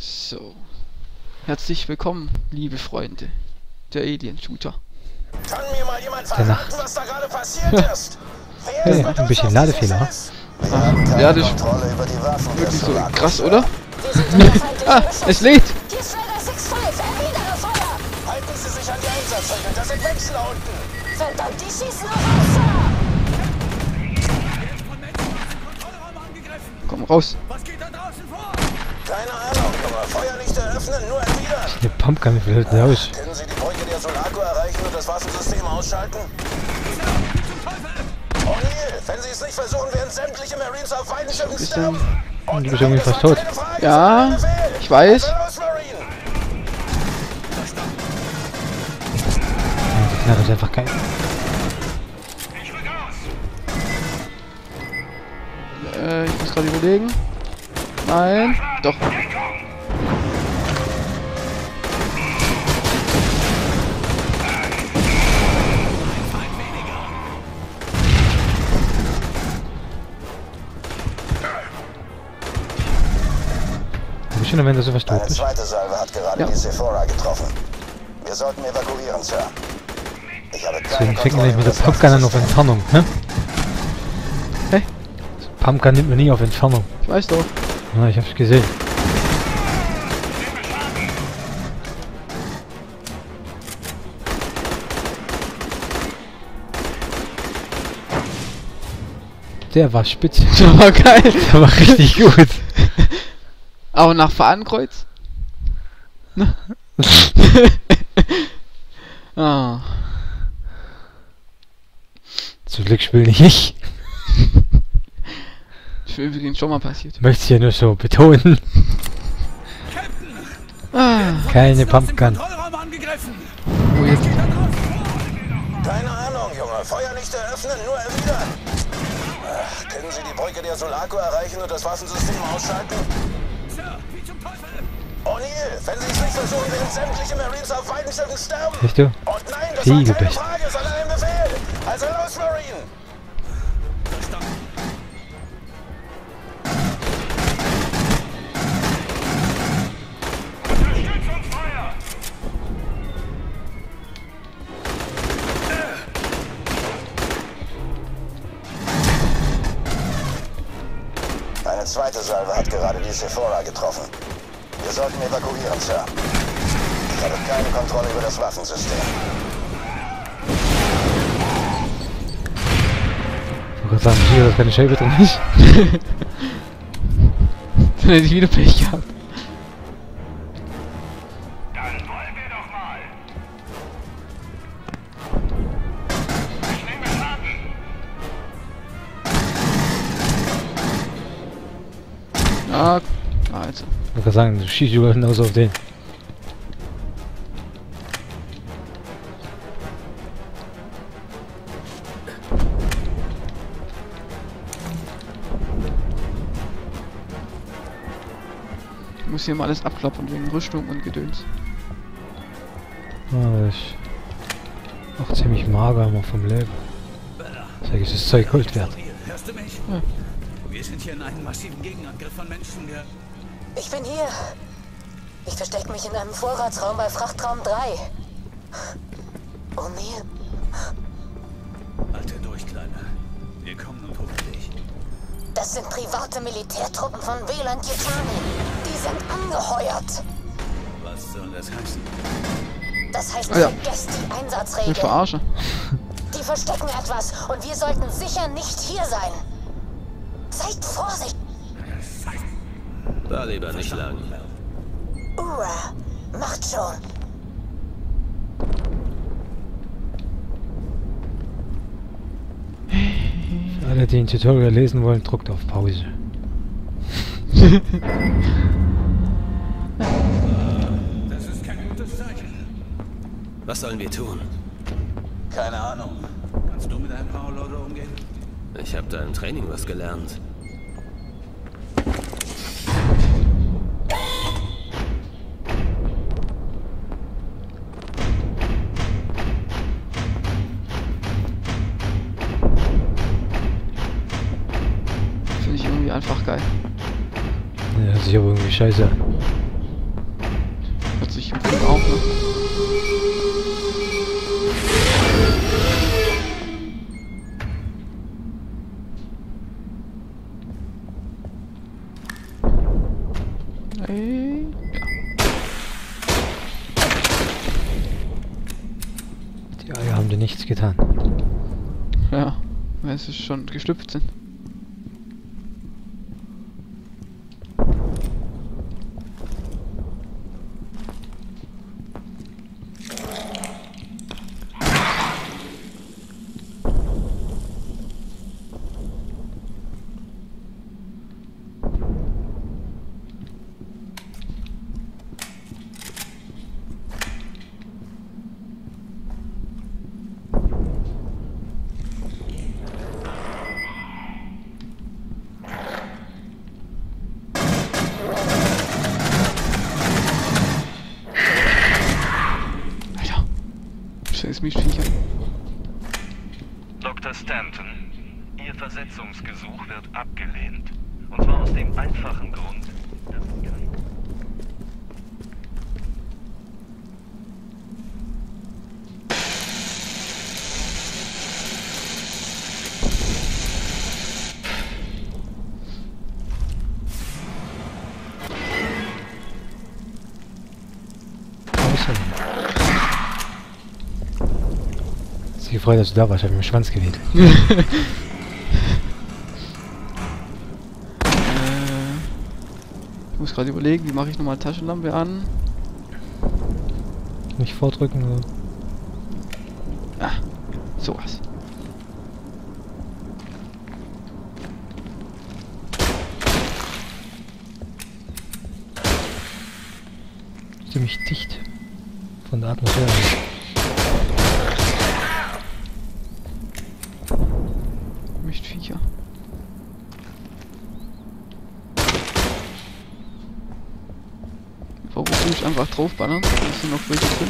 So. Herzlich willkommen, liebe Freunde. Der Alien-Shooter. Kann mir mal jemand verraten, was da gerade passiert ist? Hey, hat ein bisschen Ladefehler. Ja, das ist wirklich so krass, oder? Ah, es lädt! Hier ist Raider 6-5, erwidere Feuer! Halten Sie sich an die Einsatzregeln, das sind Menschen da unten! Verdammt, die schießen auf uns! Komm raus! Was geht da draußen vor? Keine Ahnung, Junge. Feuer nicht eröffnen, nur erwidern! Der Pumpgun fällt raus. Können Sie die Brücke der Solaco erreichen und das Waffensystem ausschalten? O'Neill, wenn Sie es nicht versuchen, werden sämtliche Marines auf beiden Schiffen sterben! Du bist irgendwie fast tot. Ja, ich weiß. Die Knarre ist einfach geil. Ich muss gerade überlegen. Nein, doch. Wie schön, wenn du sowas tot Eine bist. zweite Salve hat gerade die Sephora getroffen. Wir sollten evakuieren, Sir. Ich habe Deswegen keine fängt man Kontrolle nicht mit der über das Pumpgun an auf Entfernung, ne? Hä? Pumpgun nimmt man nie auf Entfernung. Ich weiß doch. Ja, ich hab's gesehen. Der war spitze. Das war geil. Der war richtig gut. Aber nach Fahnenkreuz? Ne? Ah. Zum Glück spiele nicht ich. Das ist übrigens schon mal passiert. Möchte ich ja nur so betonen. Ah. Keine Pumpgun. Wo jetzt? Keine Ahnung, Junge. Feuer nicht eröffnen, nur erwidern. Können Sie die Brücke der Solaco erreichen und das Waffensystem ausschalten? O'Neill, wenn Sie es nicht versuchen, werden sämtliche Marines auf beiden Schiffen sterben. Siehst du? Und nein, das war keine Fiegelpest. Frage, sondern ein Befehl. Also los, Marine. Eine zweite Salve hat gerade die Sephora getroffen. Wir sollten evakuieren, Sir. Ich habe keine Kontrolle über das Waffensystem. Ich wollte gerade sagen, hier ist keine Scheibe drin ist. Dann hätte ich wieder Pech gehabt. Dann wollen wir doch mal. Ich nehme Schaden. Ah, also. Ich wollte gerade sagen, du schießt überall hinaus auf den. Ich muss hier mal alles abklappern wegen Rüstung und Gedöns. Ah, das ist auch ziemlich mager immer vom Leben. Sag ich, das Zeug Gold wert. Hörst du mich? Ja. Wir sind hier in einem massiven Gegenangriff von Menschen. Ich bin hier. Ich verstecke mich in einem Vorratsraum bei Frachtraum 3. O'Neill, Halte durch, Kleiner. Wir kommen und holen dich. das sind private Militärtruppen von Weyland Yutani. Die sind angeheuert. Was soll das heißen? Das heißt, Ah ja. vergesst die Ich Einsatzregeln. verarsche. Die verstecken etwas und wir sollten sicher nicht hier sein. Seid vorsichtig. Da lieber nicht lang. Ura, macht schon. Für alle, die ein Tutorial lesen wollen, drückt auf Pause. Das ist kein gutes Zeichen. Was sollen wir tun? Keine Ahnung. Kannst du mit einem Powerloader umgehen? Ich habe da im Training was gelernt. Finde ich irgendwie einfach geil. Ja, hört sich aber irgendwie scheiße an. ich im Film auch, ne? Hey. Die Eier haben dir nichts getan. Ja, weil sie schon geschlüpft sind. Ist mich Viecher. Dr. Stanton, Ihr Versetzungsgesuch wird abgelehnt. Und zwar aus dem einfachen Grund, dass Ich freue mich, dass du da warst, ich habe mir den Schwanz gewedelt. Ich muss gerade überlegen, wie mache ich nochmal Taschenlampe an? Nicht vordrücken oder? Ah, sowas. Ziemlich dicht von der Atmosphäre. Viecher. Warum nicht einfach draufballern? Da sind noch welche drin.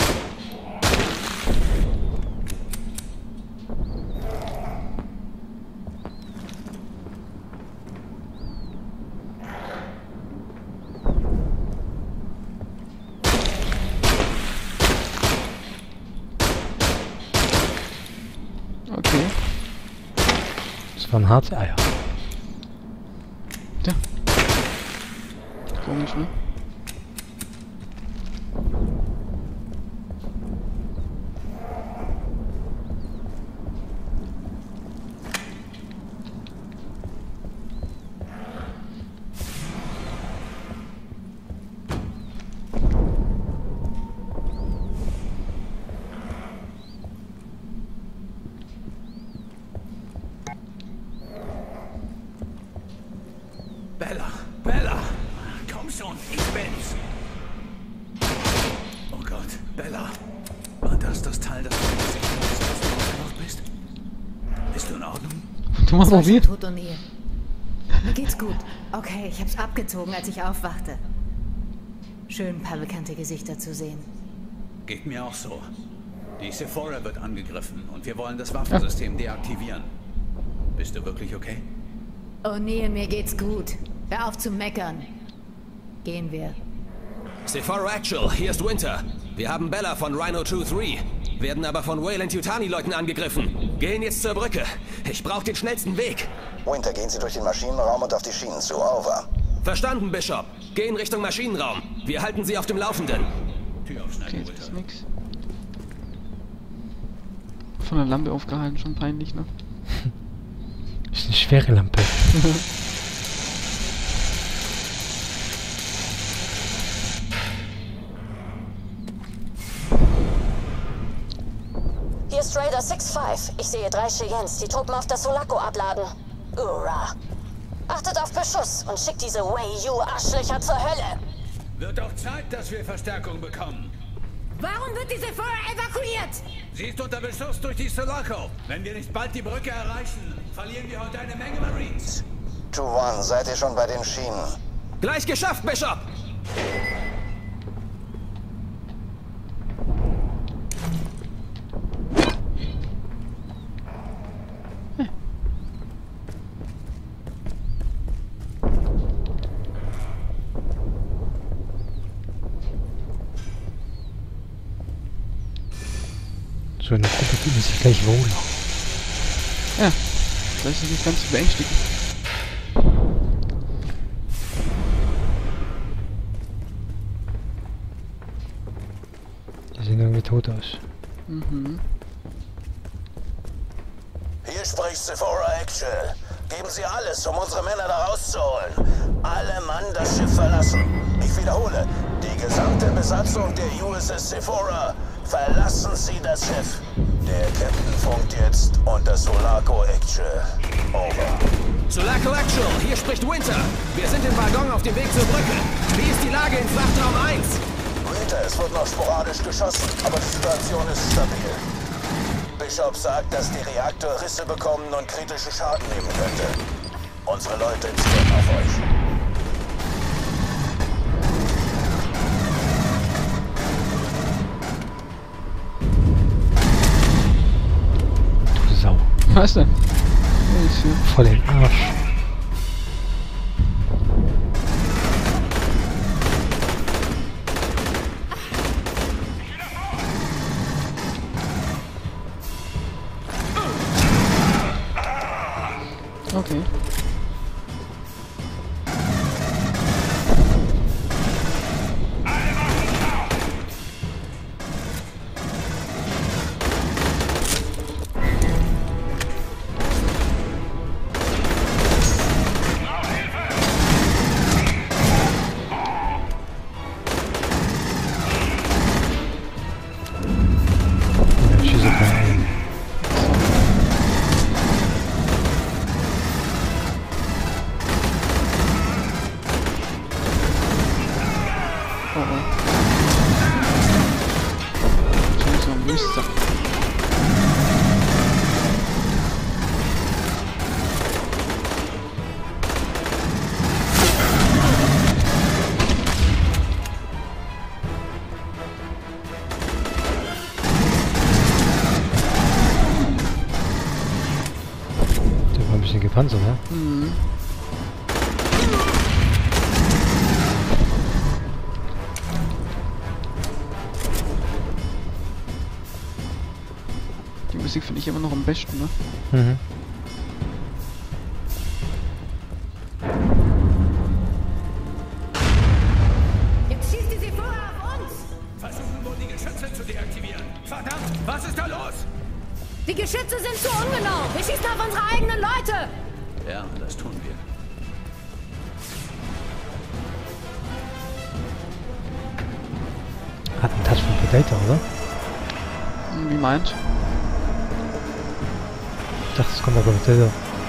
Okay. Das waren harte Eier. Ja. Komisch, ne? Bella! Bella! Komm schon, ich bin's! Oh Gott, Bella! War das Teil, das du gesehen hast, als du aufgewacht bist? Bist du in Ordnung? Du machst noch wie? Tod und Nähe. Mir geht's gut. Okay, ich hab's abgezogen, als ich aufwachte. Schön, ein paar bekannte Gesichter zu sehen. Geht mir auch so. Die Sephora wird angegriffen und wir wollen das Waffensystem deaktivieren. Bist du wirklich okay? Oh nee, mir geht's gut. Hör auf zu meckern. Gehen wir. Sephora Actual, hier ist Winter. Wir haben Bella von Rhino 2-3, werden aber von Weyland-Yutani-Leuten angegriffen. Gehen jetzt zur Brücke. Ich brauche den schnellsten Weg. Winter, gehen Sie durch den Maschinenraum und auf die Schienen zu. Over. Verstanden, Bishop. Gehen Richtung Maschinenraum. Wir halten Sie auf dem Laufenden. Tür aufschneiden, Okay, jetzt ist Winter. nix. Von der Lampe aufgehalten, schon peinlich, ne? Das ist eine schwere Lampe. Hier ist Raider 6-5. Ich sehe 3 Cheyennes, die Truppen auf das Sulaco abladen. Hurra! Achtet auf Beschuss und schickt diese Wei-Yu-Arschlöcher zur Hölle. Wird doch Zeit, dass wir Verstärkung bekommen. Warum wird diese Sephora evakuiert? Sie ist unter Beschuss durch die Sulaco. Wenn wir nicht bald die Brücke erreichen, verlieren wir heute eine Menge Marines. 2-1, seid ihr schon bei den Schienen? Gleich geschafft, Bishop! So eine Gruppe fühlt man sich gleich wohl. Ja, das ist nicht ganz beängstigend. Die sehen irgendwie tot aus. Mhm. Hier spricht Sephora Actual. Geben Sie alles, um unsere Männer da rauszuholen. Alle Mann das Schiff verlassen. Ich wiederhole, die gesamte Besatzung der USS Sephora, verlassen Sie das Schiff. Der Captain funkt jetzt und das Sulaco Actual. Over. Sulaco Actual, hier spricht Winter. Wir sind im Waggon auf dem Weg zur Brücke. Wie ist die Lage in Frachtraum 1? Winter, es wird noch sporadisch geschossen, aber die Situation ist stabil. Bishop sagt, dass die Reaktor Risse bekommen und kritische Schaden nehmen könnte. Unsere Leute zählen auf euch. Du Sau. Was denn? Voll den Arsch. Okay. Ja, schieße keinen ein. Oh oh. Schon so ein Muster. Der war ein bisschen gepanzert, ne? Mhm. Die Musik finde ich immer noch am besten, ne? Mhm. Jetzt schießt die Sephora auf uns! Versuchen wohl die Geschütze zu deaktivieren. Verdammt, was ist da los? Die Geschütze sind zu ungenau! Wir schießen auf unsere eigenen Leute! Ja, das tun wir. Hat einen Touch von Predator, oder? Wie meint? Ich dachte, es kommt aber Predator.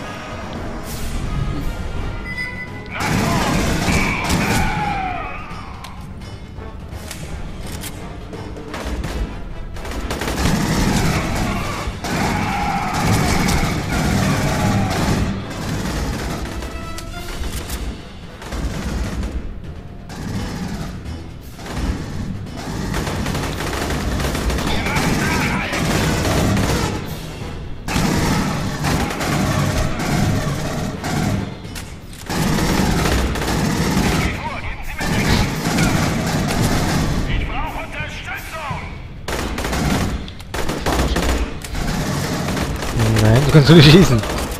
Nein, du kannst nur schießen.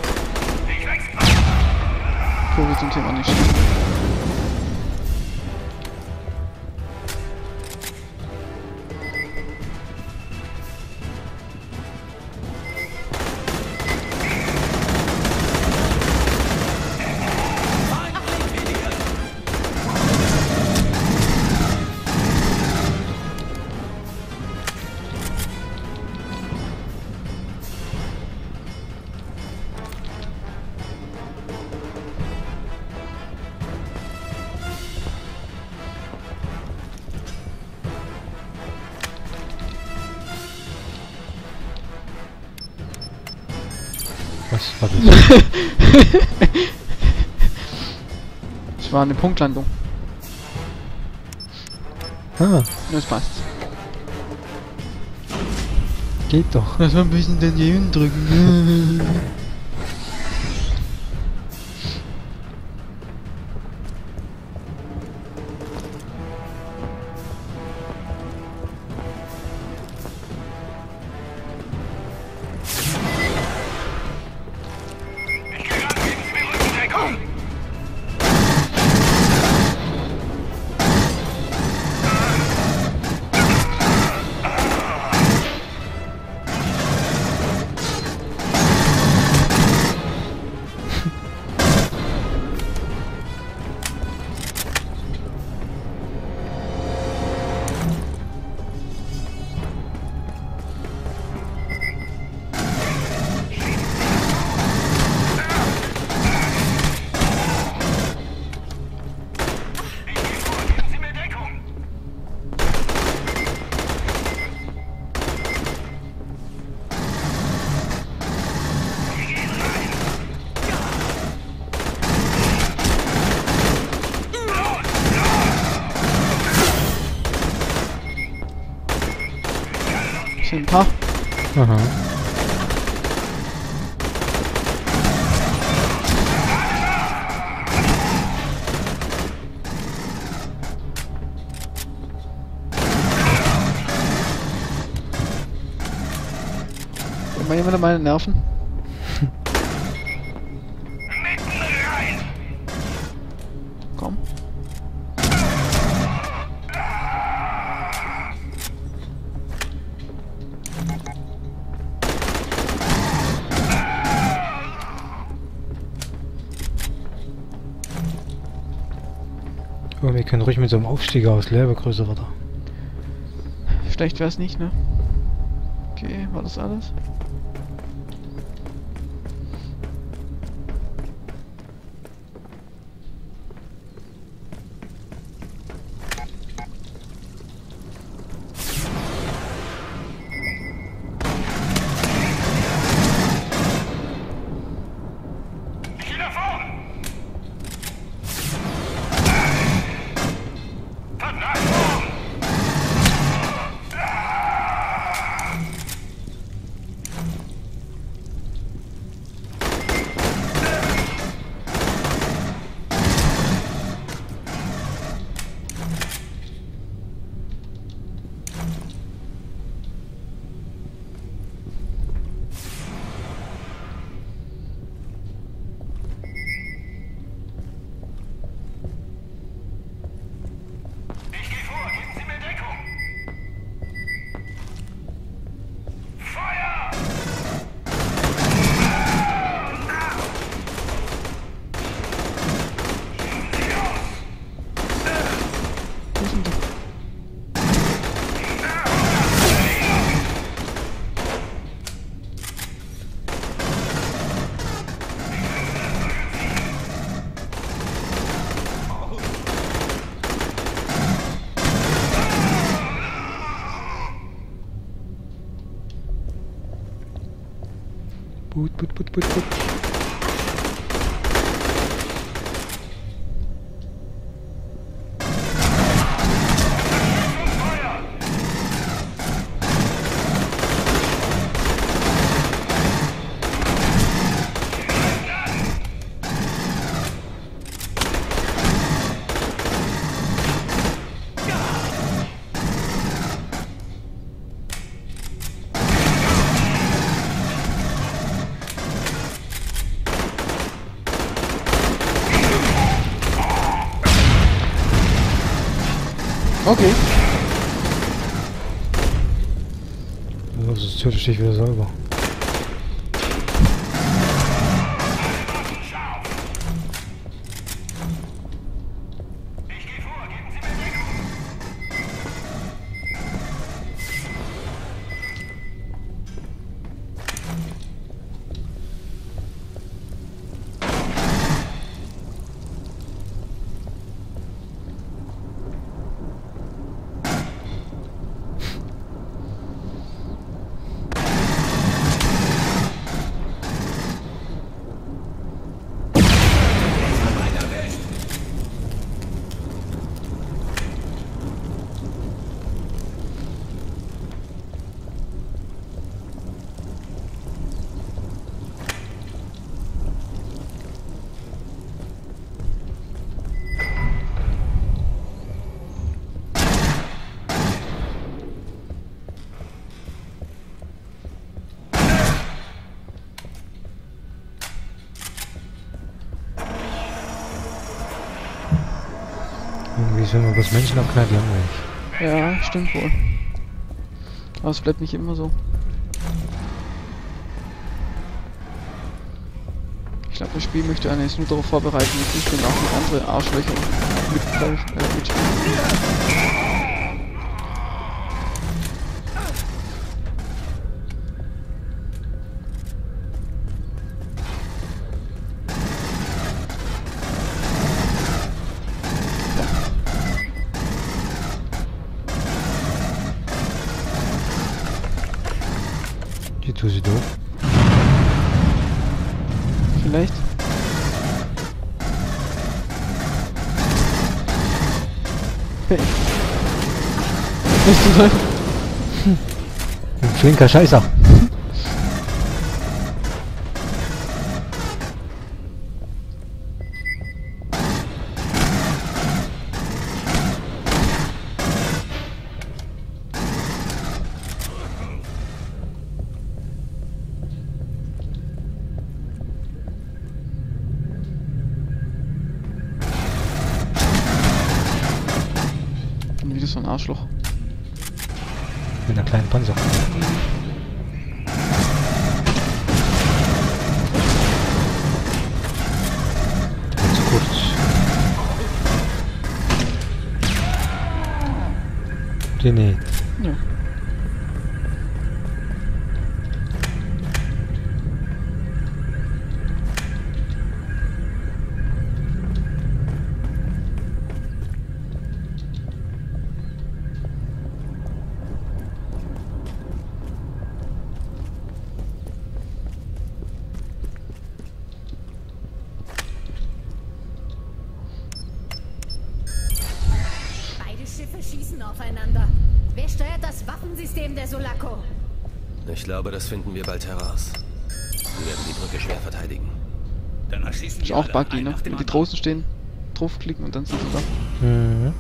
Vogel zum Thema nicht. Was war das? Es war eine Punktlandung. Ah, Das passt. geht doch. Lass mal ein bisschen den Jäden drücken. Sind ein paar. Aha. Immer jemand an meine Nerven? Komm. Oh, wir können ruhig mit so einem Aufstieger aus Leere größer weiter. Schlecht wär's nicht, ne? Okay, war das alles? Put. Okay. Also, das tötet dich wieder selber. Irgendwie ist, wenn man das Menschen abknallt, langweilig. Ja, stimmt wohl. Aber es bleibt nicht immer so. Ich glaube, das Spiel möchte einen jetzt nur darauf vorbereiten, dass ich dann auch mit andere Arschlöcher mitspielen. Die tut sie doof. Vielleicht. Hey. Bist du da? flinker Scheißer. Wieder so ein Arschloch. Mit einer kleinen Panzer. Zu kurz. Den nicht. Ja. Schiffe schießen aufeinander. Wer steuert das Waffensystem der Sulaco? Ich glaube, das finden wir bald heraus. Wir werden die Brücke schwer verteidigen. Dann erschießen Ist wir auch alle buggy, einen ne? nach dem Wenn die anderen. draußen stehen, draufklicken und dann sind sie da. Mhm.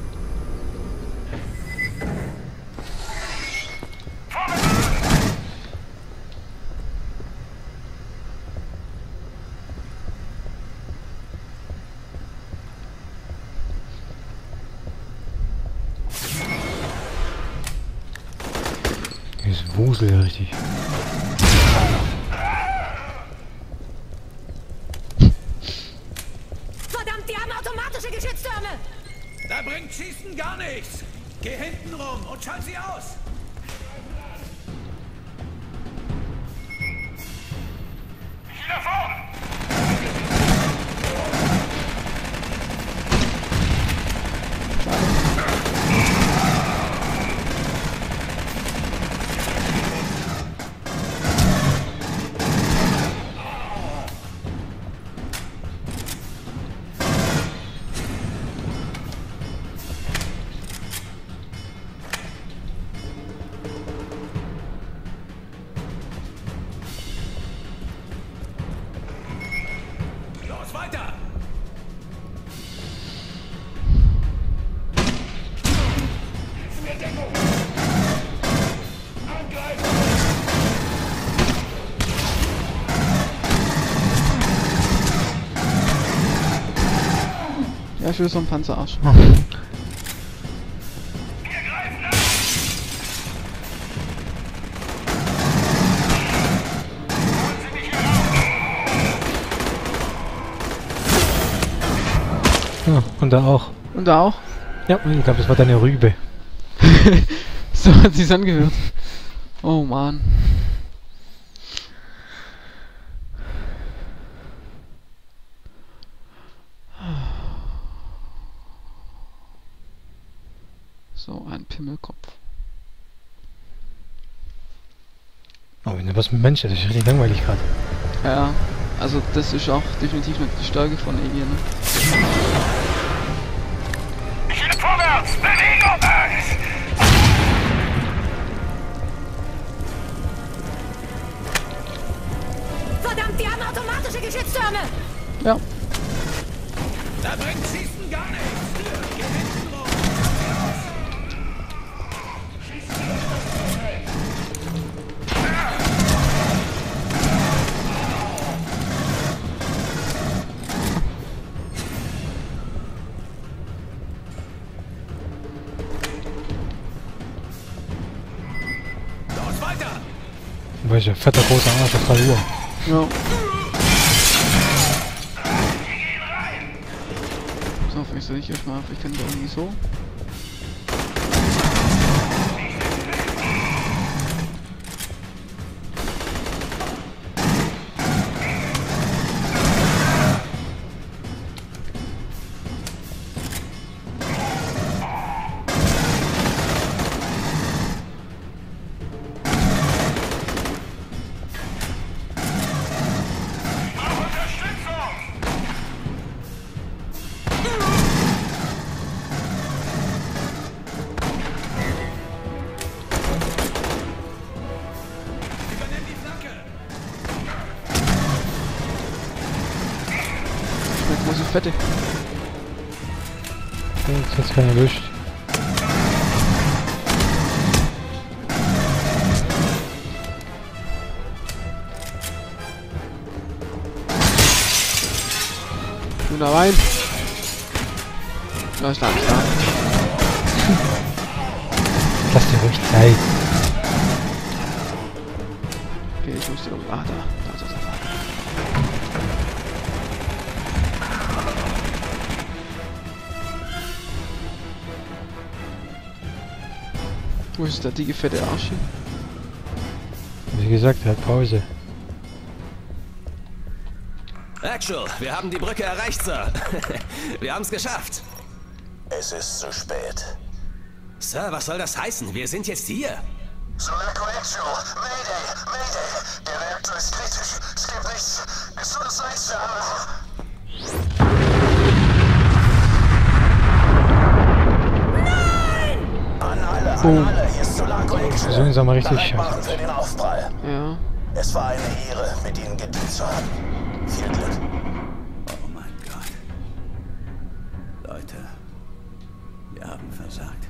Ist Wusel ja richtig. Verdammt, die haben automatische Geschütztürme! Da bringt Schießen gar nichts. Geh hinten rum und schalt sie aus. Wieder vorn! Los, weiter. Ja, ich will so einen Panzerarsch. Ja, und da auch. Und da auch. Ja, ich glaube, das war deine Rübe. So hat sich's angehört. Oh Mann. So ein Pimmelkopf. Oh, wenn du was mit Menschen, das ist richtig langweilig gerade. Ja, also das ist auch definitiv nicht die Stärke von Alien. Ne? Ich will vorwärts! Bewegung! Verdammt, die haben automatische Geschütztürme! Ja. Da bringt Schießen gar nichts. Geh hinten rum. Los, weiter. Welcher fetter großer Arsch auf 3 Uhr. Ja. So, vielleicht soll ich erstmal, ich kann da irgendwie so. Fette. Jetzt hat's keiner erwischt. Du da rein. Da ist da. Lass dir ruhig Zeit. Okay, ich muss dir um. Ah, da. Wo ist der dicke fette Arsch hin? Wie gesagt, er hat Pause. Actual, wir haben die Brücke erreicht, Sir. Wir haben es geschafft. Es ist zu spät. Sir, was soll das heißen? Wir sind jetzt hier. Sulaco Actual, Mayday, Mayday. Der Reaktor ist kritisch. Es gibt nichts. Es tut uns leid, Sir, aber... Hier ist Sulaco Actual. So ist aber richtig Bereit machen für den Aufprall. Ja. Es war eine Ehre, mit Ihnen gedient zu haben. Viel Glück. Oh mein Gott. Leute, wir haben versagt.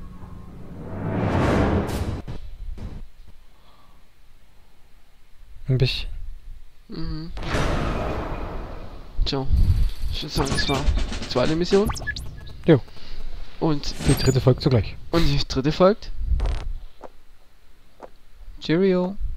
Ein bisschen. Mhm. Tja. Ich würde sagen, das war die zweite Mission. Jo. Und die dritte folgt zugleich. Und die dritte folgt. Cheerio.